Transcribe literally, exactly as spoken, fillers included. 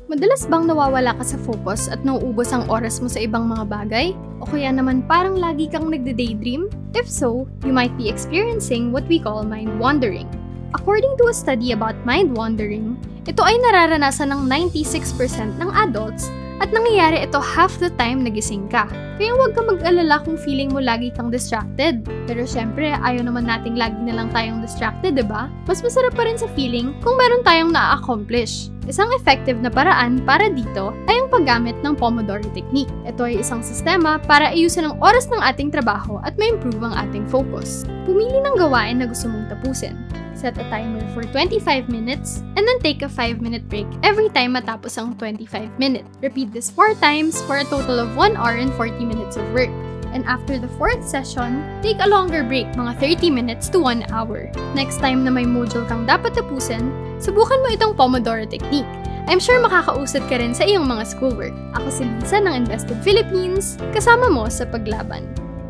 Madalas bang nawawala ka sa focus at nauubos ang oras mo sa ibang mga bagay? O kaya naman parang lagi kang nagde-daydream? If so, you might be experiencing what we call mind wandering. According to a study about mind wandering, ito ay nararanasan ng ninety-six percent ng adults at nangyayari ito half the time nagising ka. Kaya huwag ka mag-alala kung feeling mo lagi kang distracted. Pero syempre, ayaw naman nating lagi na lang tayong distracted, diba? Mas masarap pa rin sa feeling kung meron tayong na-accomplish. Isang effective na paraan para dito ay ang paggamit ng Pomodoro Technique. Ito ay isang sistema para ayusin ang oras ng ating trabaho at ma-improve ang ating focus. Pumili ng gawain na gusto mong tapusin. Set a timer for twenty-five minutes and then take a five minute break every time matapos ang twenty-five minutes. Repeat this four times for a total of one hour and forty minutes of work. And after the fourth session, take a longer break, mga thirty minutes to one hour. Next time na may module kang dapat tapusin, subukan mo itong Pomodoro Technique. I'm sure makakausad ka rin sa iyong mga schoolwork. Ako si Lisa ng Invested Philippines, kasama mo sa paglaban.